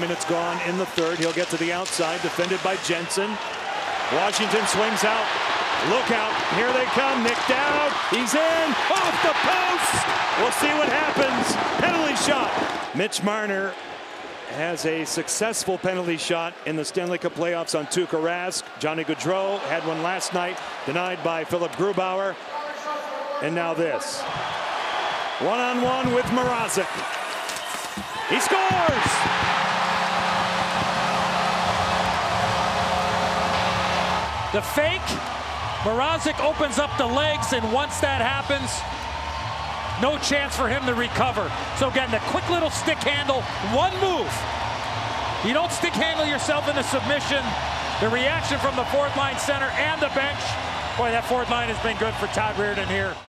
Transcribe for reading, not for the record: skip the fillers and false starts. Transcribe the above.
minutes gone in the third. He'll get to the outside, defended by Jensen. Washington swings out. Look out. Here they come. Nic Dowd. He's in. Off the post. We'll see what happens. Penalty shot. Mitch Marner has a successful penalty shot in the Stanley Cup playoffs on Tuukka Rask. Johnny Gaudreau had one last night, denied by Philip Grubauer. And now this. One-on-one with Mrazek. He scores! The fake. Mrazek opens up the legs, and once that happens, no chance for him to recover. So again, the quick little stick handle, one move. You don't stick handle yourself into submission. The reaction from the fourth line center and the bench. Boy, that fourth line has been good for Todd Reirden here.